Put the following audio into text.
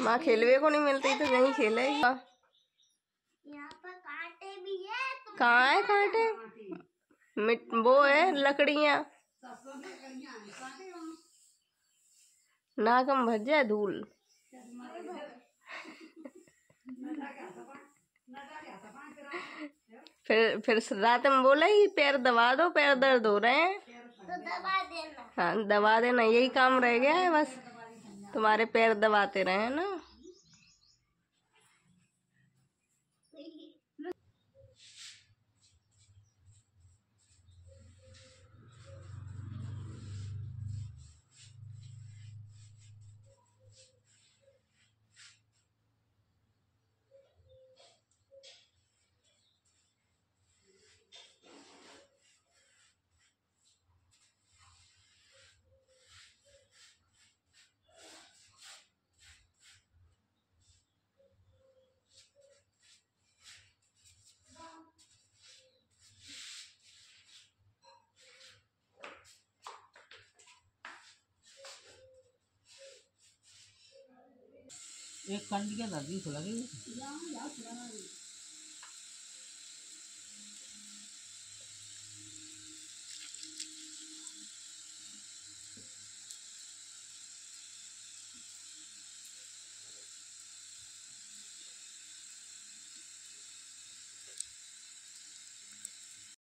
माँ खेलवे को नहीं मिलती तो नहीं खेले। यहाँ पर कांटे भी है। कहाँ है कांटे? वो है लकड़ियाँ। नाक में भज जाए धूल। फिर रात में बोला ही पैर दबा दो, पैर दर्द हो रहे हैं तो दबा देना। हाँ दबा देना, यही काम रह गया है बस, तुम्हारे पैर दबाते रहे ना। एक कंड के दादी खुला गई।